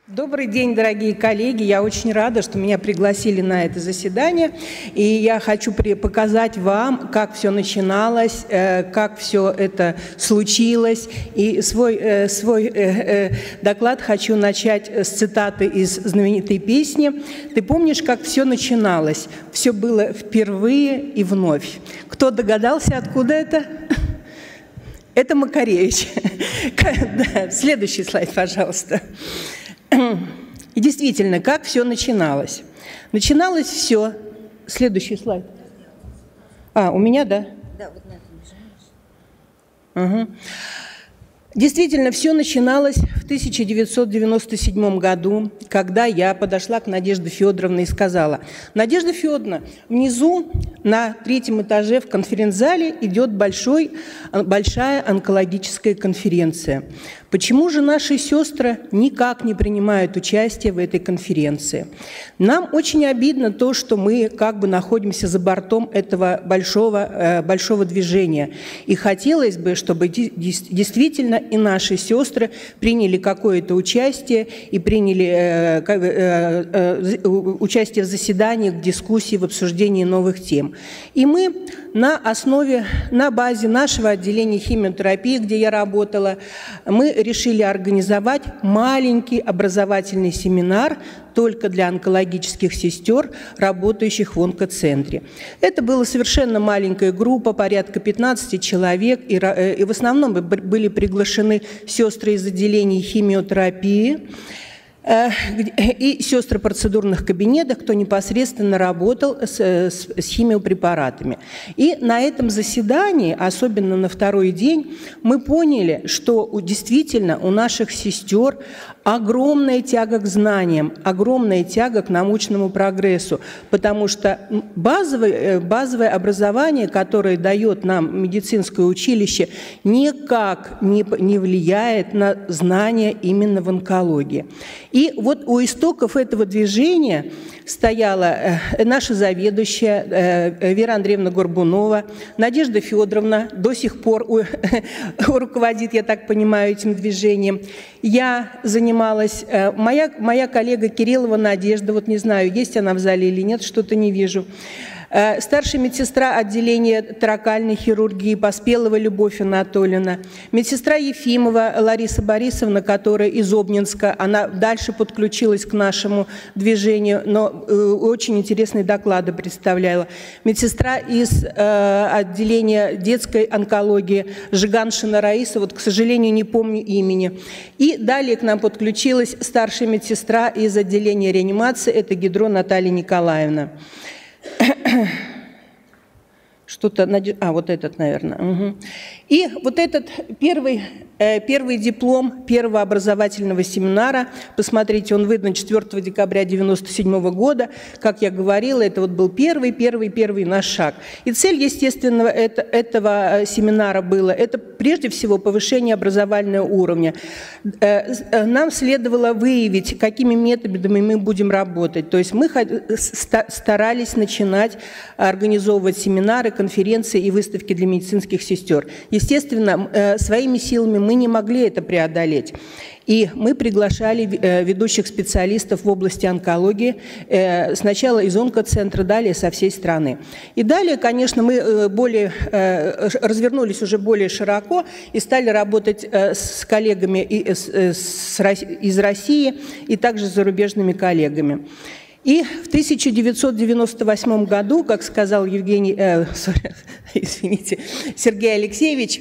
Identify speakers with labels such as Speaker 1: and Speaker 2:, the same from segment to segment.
Speaker 1: Добрый день, дорогие коллеги. Я очень рада, что меня пригласили на это заседание. И я хочу показать вам, как все начиналось, как все это случилось. И свой доклад хочу начать с цитаты из знаменитой песни. «Ты помнишь, как все начиналось? Все было впервые и вновь». Кто догадался, откуда это? Это Макаревич. Следующий слайд, пожалуйста. И действительно, как все начиналось? Начиналось все. Следующий слайд. У меня, да? Да, вот на этом нажимаешь. Действительно, все начиналось в 1997 году, когда я подошла к Надежде Федоровне и сказала: «Надежда Федоровна, внизу на 3-м этаже в конференц-зале идет большая онкологическая конференция. Почему же наши сестры никак не принимают участие в этой конференции? Нам очень обидно то, что мы как бы находимся за бортом этого большого движения. И хотелось бы, чтобы действительно и наши сестры приняли какое-то участие и приняли участие в заседаниях, в дискуссии, в обсуждении новых тем». И мы на базе нашего отделения химиотерапии, где я работала, мы решили организовать маленький образовательный семинар только для онкологических сестер, работающих в онкоцентре. Это была совершенно маленькая группа, порядка 15 человек, и в основном были приглашены сестры из отделений химиотерапии и сестры процедурных кабинетов, кто непосредственно работал с химиопрепаратами. И на этом заседании, особенно на второй день, мы поняли, что действительно у наших сестер огромная тяга к знаниям, огромная тяга к научному прогрессу, потому что базовое образование, которое дает нам медицинское училище, никак не влияет на знания именно в онкологии. И вот у истоков этого движения стояла наша заведующая Вера Андреевна Горбунова, Надежда Федоровна до сих пор руководит, я так понимаю, этим движением. Я занималась, моя коллега Кириллова Надежда, вот не знаю, есть она в зале или нет, что-то не вижу. Старшая медсестра отделения торакальной хирургии Поспелова Любовь Анатольевна, медсестра Ефимова Лариса Борисовна, которая из Обнинска, она дальше подключилась к нашему движению, но очень интересные доклады представляла. Медсестра из отделения детской онкологии Жиганшина Раиса, вот, к сожалению, не помню имени. И далее к нам подключилась старшая медсестра из отделения реанимации, это Гидро Наталья Николаевна. Что-то, вот этот, наверное. Угу. И вот этот первый диплом первого образовательного семинара, посмотрите, он выдан 4 декабря 1997 года. Как я говорила, это вот был первый наш шаг. И цель, естественно, этого семинара была, это прежде всего повышение образовательного уровня. Нам следовало выявить, какими методами мы будем работать. То есть мы старались начинать организовывать семинары, конференции и выставки для медицинских сестер. Естественно, своими силами мы не могли это преодолеть. И мы приглашали ведущих специалистов в области онкологии, сначала из онкоцентра, далее со всей страны. И далее, конечно, мы развернулись уже более широко и стали работать с коллегами из России и также с зарубежными коллегами. И в 1998 году, как сказал Сергей Алексеевич,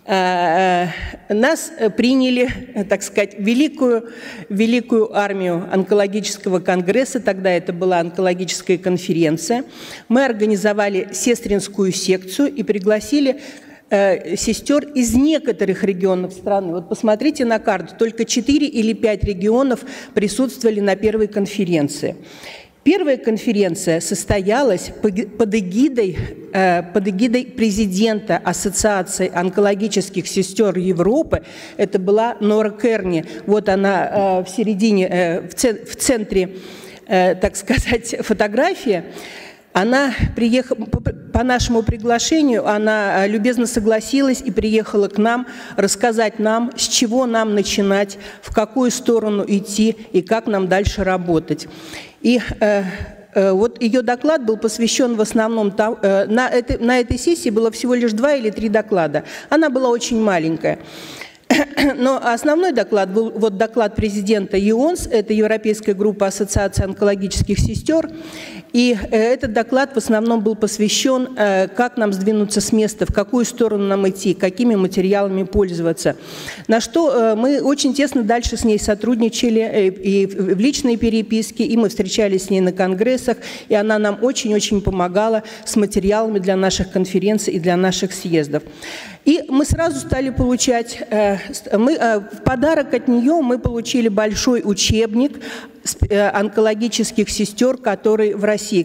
Speaker 1: нас приняли, так сказать, великую армию онкологического конгресса, тогда это была онкологическая конференция. Мы организовали сестринскую секцию и пригласили сестер из некоторых регионов страны. Вот посмотрите на карту, только 4 или 5 регионов присутствовали на первой конференции. Первая конференция состоялась под эгидой президента Ассоциации онкологических сестер Европы. Это была Нора Керни. Вот она в середине, в центре, так сказать, фотография. Она приехала, по нашему приглашению, она любезно согласилась и приехала к нам рассказать нам, с чего нам начинать, в какую сторону идти и как нам дальше работать. И вот ее доклад был посвящен в основном, на этой сессии было всего лишь 2 или 3 доклада. Она была очень маленькая. Но основной доклад был вот доклад президента ЕОНС, это Европейская группа Ассоциации онкологических сестер. И этот доклад в основном был посвящен, как нам сдвинуться с места, в какую сторону нам идти, какими материалами пользоваться. На что мы очень тесно дальше с ней сотрудничали и в личной переписке, и мы встречались с ней на конгрессах, и она нам очень-очень помогала с материалами для наших конференций и для наших съездов. И мы сразу стали получать, в подарок от нее мы получили большой учебник онкологических сестер, который в России,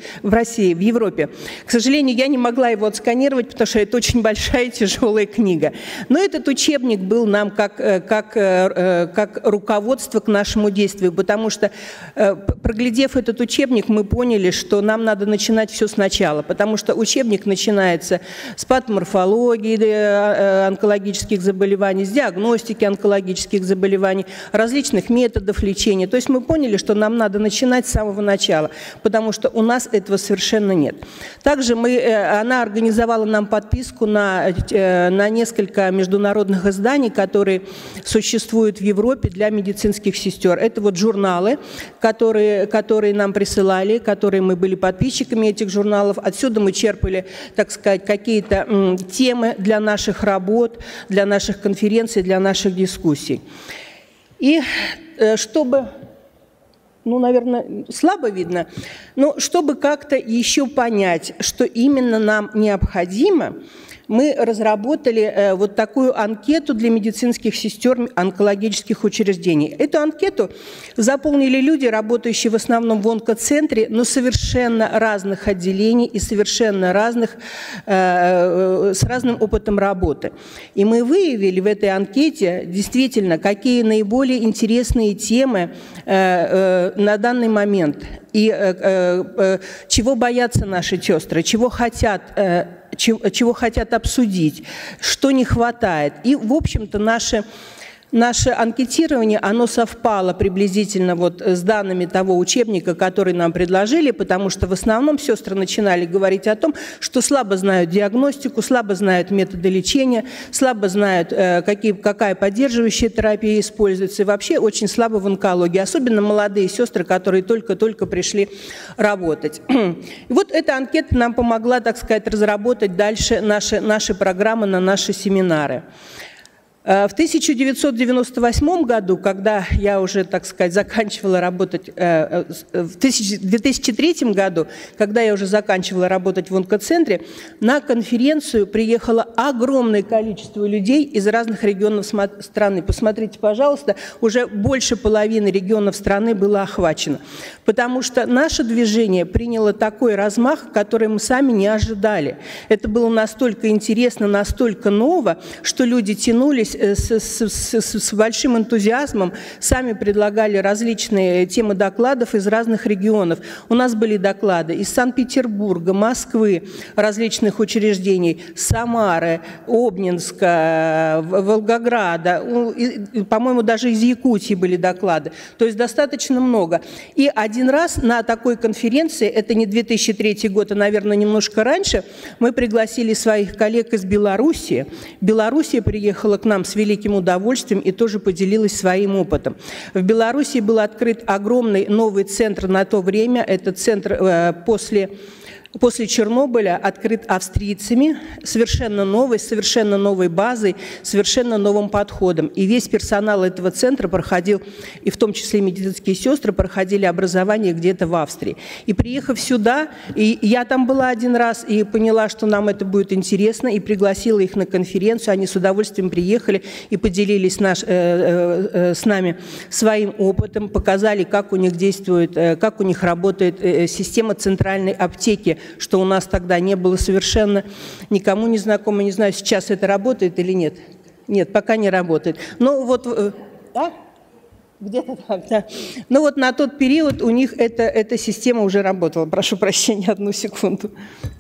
Speaker 1: в Европе. К сожалению, я не могла его отсканировать, потому что это очень большая тяжелая книга. Но этот учебник был нам как руководство к нашему действию, потому что, проглядев этот учебник, мы поняли, что нам надо начинать все сначала, потому что учебник начинается с патоморфологии онкологических заболеваний, с диагностики онкологических заболеваний, различных методов лечения. То есть мы поняли, что нам надо начинать с самого начала, потому что у нас этого совершенно нет. Также она организовала нам подписку на несколько международных изданий, которые существуют в Европе для медицинских сестер. Это вот журналы, которые нам присылали, которые мы были подписчиками этих журналов. Отсюда мы черпали, так сказать, какие-то темы для наших работ, для наших конференций, для наших дискуссий. И чтобы... наверное, слабо видно, но чтобы как-то еще понять, что именно нам необходимо, мы разработали вот такую анкету для медицинских сестер онкологических учреждений. Эту анкету заполнили люди, работающие в основном в онкоцентре, но совершенно разных отделений и совершенно разных, с разным опытом работы. И мы выявили в этой анкете действительно, какие наиболее интересные темы на данный момент и чего боятся наши сестры, чего хотят обсудить, что не хватает. И, в общем-то, наше анкетирование, оно совпало приблизительно вот с данными того учебника, который нам предложили, потому что в основном сестры начинали говорить о том, что слабо знают диагностику, слабо знают методы лечения, слабо знают, какая поддерживающая терапия используется, и вообще очень слабо в онкологии, особенно молодые сестры, которые только-только пришли работать. И вот эта анкета нам помогла, так сказать, разработать дальше наши программы на наши семинары. В 1998 году, когда я уже, так сказать, заканчивала работать, в 2003 году, когда я уже заканчивала работать в онкоцентре, на конференцию приехало огромное количество людей из разных регионов страны. Посмотрите, пожалуйста, уже больше половины регионов страны было охвачено, потому что наше движение приняло такой размах, который мы сами не ожидали. Это было настолько интересно, настолько ново, что люди тянулись с большим энтузиазмом, сами предлагали различные темы докладов из разных регионов. У нас были доклады из Санкт-Петербурга, Москвы, различных учреждений, Самары, Обнинска, Волгограда, по-моему, даже из Якутии были доклады. То есть достаточно много. И один раз на такой конференции, это не 2003 год, а, наверное, немножко раньше, мы пригласили своих коллег из Белоруссии. Белоруссия приехала к нам с великим удовольствием и тоже поделилась своим опытом. В Беларуси был открыт огромный новый центр на то время. Этот центр после Чернобыля открыт австрийцами, совершенно новой базой, совершенно новым подходом. И весь персонал этого центра проходил, и в том числе медицинские сестры, проходили образование где-то в Австрии. И приехав сюда, и я там была один раз, и поняла, что нам это будет интересно, и пригласила их на конференцию. Они с удовольствием приехали и поделились с нами своим опытом, показали, как у них действует, как у них работает система центральной аптеки, что у нас тогда не было совершенно никому не знакомо. Не знаю, сейчас это работает или нет. Нет, пока не работает. Но вот... Где-то так, да. Ну вот на тот период у них эта система уже работала. Прошу прощения, одну секунду.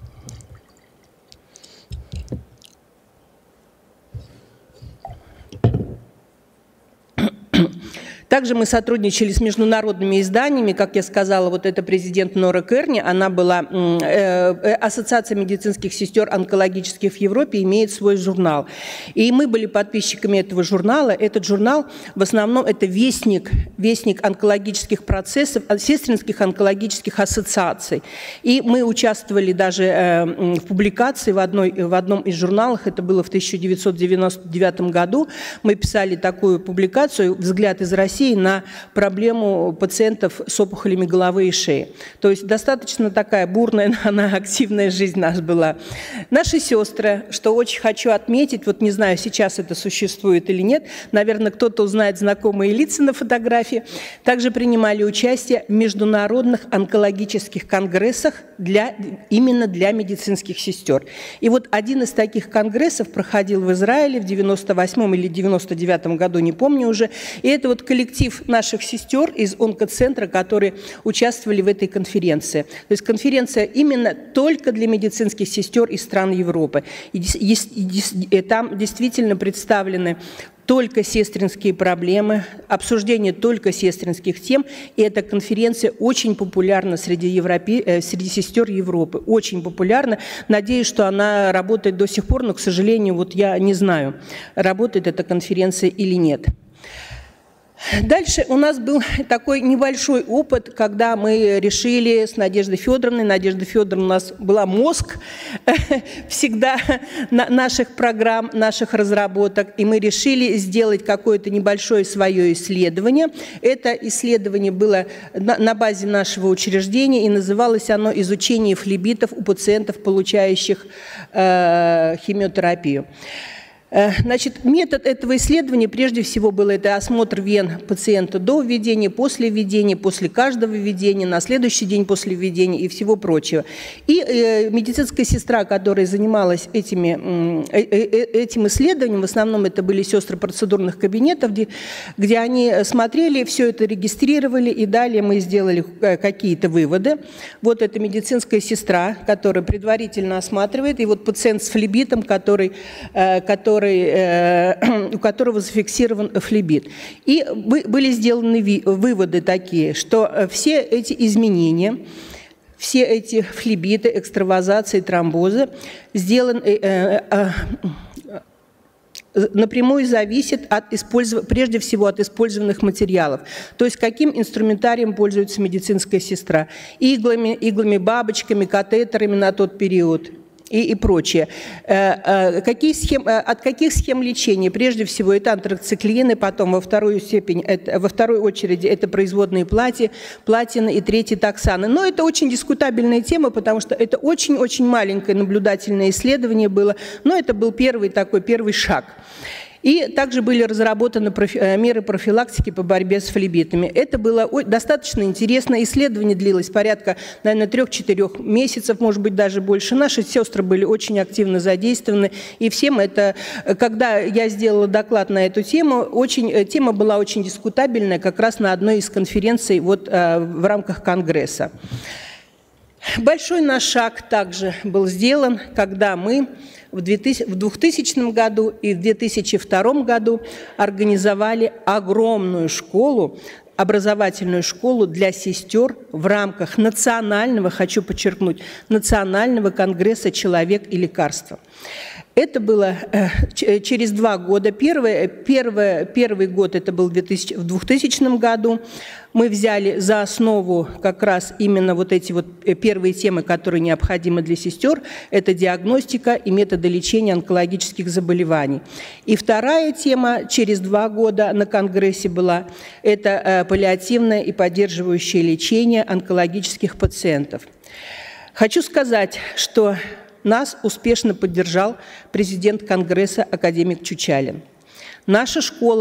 Speaker 1: Также мы сотрудничали с международными изданиями, как я сказала, вот это президент Нора Керни, она была, Ассоциация медицинских сестер онкологических в Европе имеет свой журнал. И мы были подписчиками этого журнала. Этот журнал в основном это вестник онкологических процессов, сестринских онкологических ассоциаций. И мы участвовали даже в публикации в одном из журналов, это было в 1999 году. Мы писали такую публикацию «Взгляд из России» на проблему пациентов с опухолями головы и шеи. То есть достаточно такая бурная, она активная жизнь наша была. Наши сестры, что очень хочу отметить, вот не знаю, сейчас это существует или нет, наверное, кто-то узнает знакомые лица на фотографии, также принимали участие в международных онкологических конгрессах именно для медицинских сестер. И вот один из таких конгрессов проходил в Израиле в 98 или 99 году, не помню уже, и это вот коллектив наших сестер из онкоцентра, которые участвовали в этой конференции. То есть конференция именно только для медицинских сестер из стран Европы. И там действительно представлены только сестринские проблемы, обсуждение только сестринских тем. И эта конференция очень популярна среди сестер Европы. Очень популярна. Надеюсь, что она работает до сих пор, но, к сожалению, вот я не знаю, работает эта конференция или нет. Дальше у нас был такой небольшой опыт, когда мы решили с Надеждой Федоровной, Надежда Федоровна у нас была мозг всегда наших программ, наших разработок, и мы решили сделать какое-то небольшое свое исследование. Это исследование было на базе нашего учреждения, и называлось оно «Изучение флебитов у пациентов, получающих химиотерапию». Значит, метод этого исследования прежде всего был это осмотр вен пациента до введения, после каждого введения, на следующий день после введения и всего прочего. И медицинская сестра, которая занималась этим исследованием, в основном это были сестры процедурных кабинетов, где они смотрели, все это регистрировали, и далее мы сделали какие-то выводы. Вот эта медицинская сестра, которая предварительно осматривает, и вот пациент с флебитом, у которого зафиксирован флебит. И были сделаны выводы такие, что все эти изменения, все эти флебиты, экстравазации, тромбозы напрямую зависит прежде всего от использованных материалов. То есть каким инструментарием пользуется медицинская сестра. Иглами, бабочками, катетерами на тот период. И прочее. От каких схем лечения? Прежде всего, это антрациклины, потом во второй очереди это производные платины и третьи токсаны. Но это очень дискутабельная тема, потому что это очень-очень маленькое наблюдательное исследование было, но это был первый шаг. И также были разработаны меры профилактики по борьбе с флебитами. Это было достаточно интересно. Исследование длилось порядка, наверное, 3-4 месяцев, может быть, даже больше. Наши сестры были очень активно задействованы. И всем это, когда я сделала доклад на эту тему, тема была очень дискутабельная как раз на одной из конференций в рамках Конгресса. Большой наш шаг также был сделан, когда мы в 2000 году и в 2002 году организовали огромную школу, образовательную школу для сестер в рамках национального, хочу подчеркнуть, национального конгресса «Человек и лекарства». Это было через 2 года. Первый год это был в 2000 году. Мы взяли за основу как раз именно вот эти первые темы, которые необходимы для сестер. Это диагностика и методы лечения онкологических заболеваний. И вторая тема через 2 года на Конгрессе была – это паллиативное и поддерживающее лечение онкологических пациентов. Хочу сказать, что нас успешно поддержал президент Конгресса академик Чучалин. Наша школа,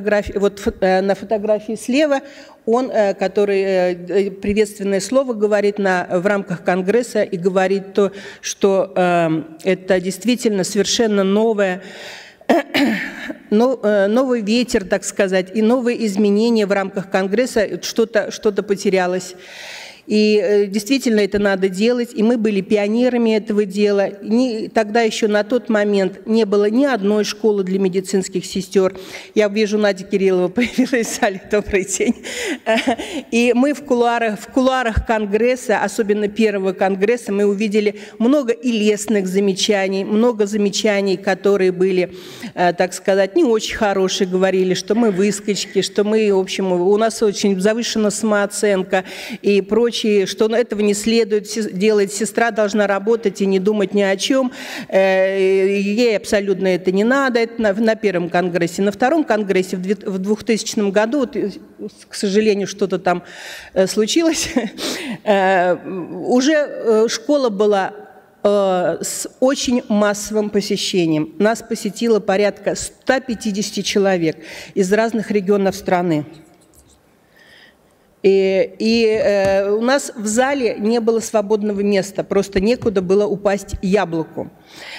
Speaker 1: на фотографии слева, он, который приветственное слово говорит в рамках Конгресса и говорит то, что это действительно совершенно новая новый ветер, так сказать, и новые изменения в рамках Конгресса, что-то потерялось. И действительно это надо делать, и мы были пионерами этого дела. Тогда еще на тот момент не было ни одной школы для медицинских сестер. Я вижу, Надя Кириллова появилась в зале. Добрый день. И мы в кулуарах Конгресса, особенно первого Конгресса, мы увидели много и лестных замечаний, много замечаний, которые были, так сказать, не очень хорошие, говорили, что мы выскочки, что мы, в общем, у нас очень завышена самооценка и прочее, что этого не следует делать. Сестра должна работать и не думать ни о чем. Ей абсолютно это не надо. Это на первом конгрессе. На втором конгрессе в 2000 году, вот, к сожалению, что-то там случилось, уже школа была с очень массовым посещением. Нас посетило порядка 150 человек из разных регионов страны. И у нас в зале не было свободного места, просто некуда было упасть яблоку.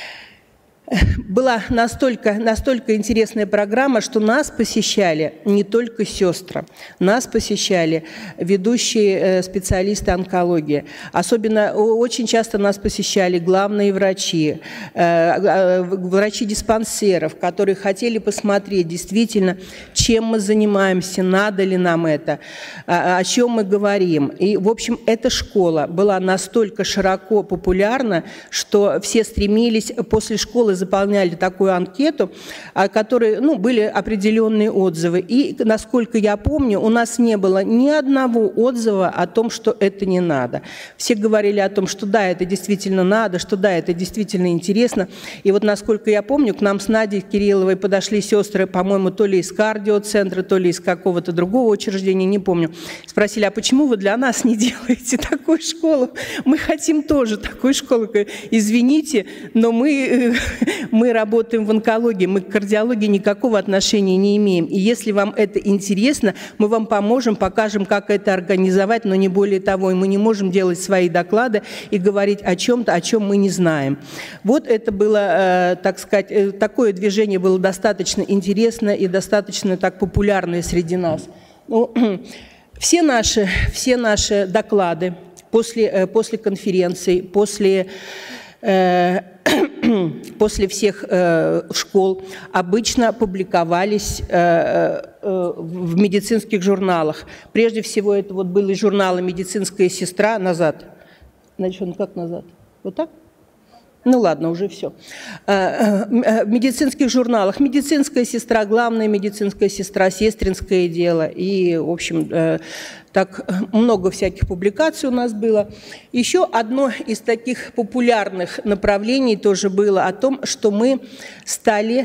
Speaker 1: Была настолько интересная программа, что нас посещали не только сестры, нас посещали ведущие специалисты онкологии. Особенно очень часто нас посещали главные врачи, врачи диспансеров, которые хотели посмотреть действительно, чем мы занимаемся, надо ли нам это, о чем мы говорим. И, в общем, эта школа была настолько широко популярна, что все стремились после школы заполняли такую анкету, о которой были определенные отзывы. И, насколько я помню, у нас не было ни одного отзыва о том, что это не надо. Все говорили о том, что да, это действительно надо, что да, это действительно интересно. И вот, насколько я помню, к нам с Надей Кирилловой подошли сестры, по-моему, то ли из кардиоцентра, то ли из какого-то другого учреждения, не помню. Спросили, а почему вы для нас не делаете такую школу? Мы хотим тоже такую школу. Извините, но мы работаем в онкологии, мы к кардиологии никакого отношения не имеем. И если вам это интересно, мы вам поможем, покажем, как это организовать, но не более того. И мы не можем делать свои доклады и говорить о чем-то, о чем мы не знаем. Вот это было, так сказать, такое движение было достаточно интересно и достаточно так популярное среди нас. Все наши доклады после конференции, после всех школ обычно публиковались в медицинских журналах. Прежде всего, это вот были журналы «Медицинская сестра» назад. Значит, он как назад? Вот так? Ну ладно, уже все. В медицинских журналах «Медицинская сестра», «Главная медицинская сестра», «Сестринское дело». И, в общем, так много всяких публикаций у нас было. Еще одно из таких популярных направлений тоже было о том, что мы стали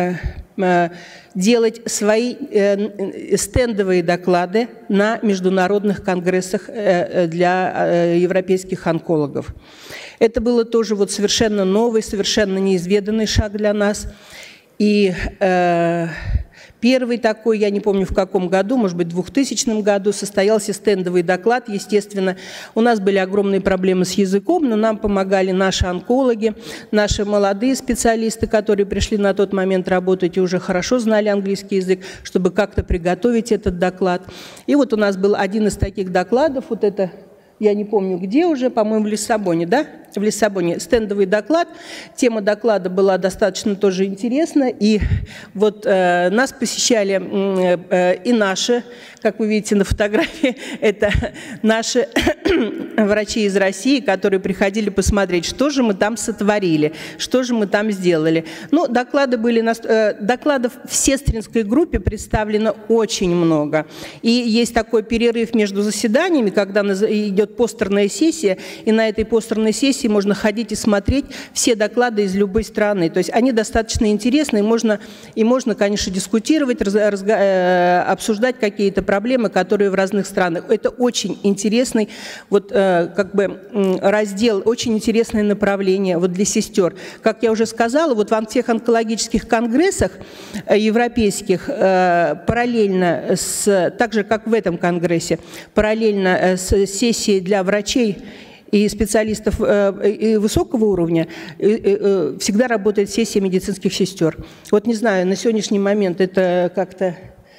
Speaker 1: делать свои стендовые доклады на международных конгрессах для европейских онкологов. Это было тоже вот совершенно новый, совершенно неизведанный шаг для нас. И первый такой, я не помню в каком году, может быть, в 2000 году, состоялся стендовый доклад. Естественно, у нас были огромные проблемы с языком, но нам помогали наши онкологи, наши молодые специалисты, которые пришли на тот момент работать и уже хорошо знали английский язык, чтобы как-то приготовить этот доклад. И вот у нас был один из таких докладов, вот это... Я не помню, где уже, по-моему, в Лиссабоне, да? В Лиссабоне стендовый доклад. Тема доклада была достаточно тоже интересна. И вот нас посещали и наши, как вы видите на фотографии, это наши врачи из России, которые приходили посмотреть, что же мы там сотворили, что же мы там сделали. Ну, докладов в сестринской группе представлено очень много. И есть такой перерыв между заседаниями, когда идет постерная сессия, и на этой постерной сессии можно ходить и смотреть все доклады из любой страны. То есть они достаточно интересны, и можно, конечно, дискутировать, обсуждать какие-то проблемы, которые в разных странах. Это очень интересный раздел, очень интересное направление вот для сестер. Как я уже сказала, вот во всех онкологических конгрессах европейских параллельно так же, как в этом конгрессе, параллельно с сессией для врачей и специалистов и высокого уровня, всегда работает сессия медицинских сестер. Вот не знаю, на сегодняшний момент это как-то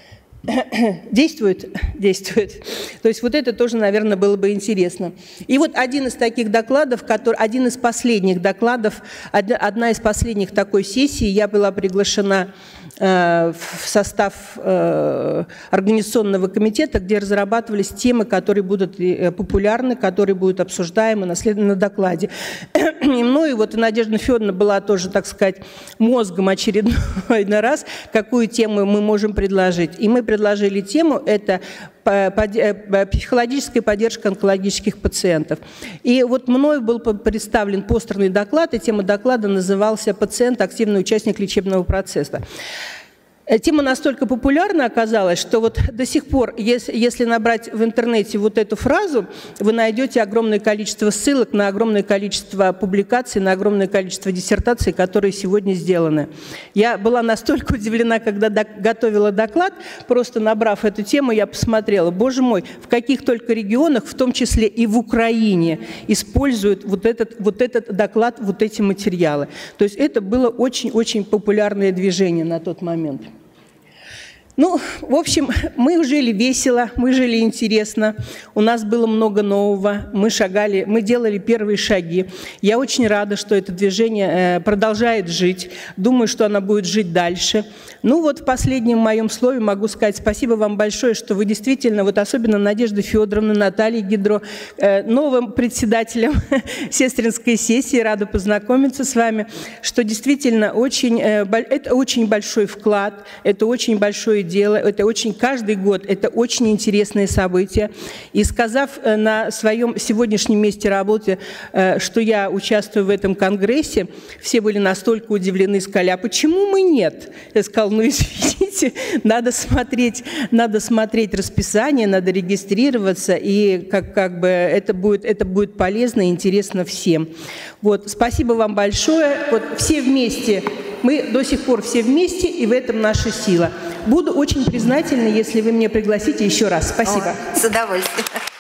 Speaker 1: действует? Действует. То есть вот это тоже, наверное, было бы интересно. И вот один из таких докладов, один из последних докладов, одна из последних такой сессии, я была приглашена в состав организационного комитета, где разрабатывались темы, которые будут популярны, которые будут обсуждаемы на докладе. И мною, вот и Надежда Федоровна была тоже, так сказать, мозгом очередной раз, какую тему мы можем предложить. И мы предложили тему, это психологическая поддержка онкологических пациентов. И вот мною был представлен постерный доклад, и тема доклада назывался «Пациент – активный участник лечебного процесса». Тема настолько популярна оказалась, что вот до сих пор, если набрать в интернете вот эту фразу, вы найдете огромное количество ссылок на огромное количество публикаций, на огромное количество диссертаций, которые сегодня сделаны. Я была настолько удивлена, когда готовила доклад, просто набрав эту тему, я посмотрела, боже мой, в каких только регионах, в том числе и в Украине, используют вот этот доклад, вот эти материалы. То есть это было очень-очень популярное движение на тот момент. Ну, в общем, мы жили весело, мы жили интересно, у нас было много нового, мы шагали, мы делали первые шаги. Я очень рада, что это движение продолжает жить, думаю, что оно будет жить дальше. Ну вот в последнем моем слове могу сказать спасибо вам большое, что вы действительно, вот особенно Надежда Федоровна, Наталья Гидро, новым председателем сестринской сессии, рада познакомиться с вами, что действительно это очень большой вклад, это очень большое дело, это очень каждый год, это очень интересное событие. И сказав на своем сегодняшнем месте работы, что я участвую в этом конгрессе, все были настолько удивлены, сказали, а почему мы нет? Я сказала, ну извините, надо смотреть расписание, надо регистрироваться, и как бы это будет полезно и интересно всем. Вот, спасибо вам большое. Вот все вместе. Мы до сих пор все вместе, и в этом наша сила. Буду очень признательна, если вы меня пригласите еще раз. Спасибо.
Speaker 2: С удовольствием.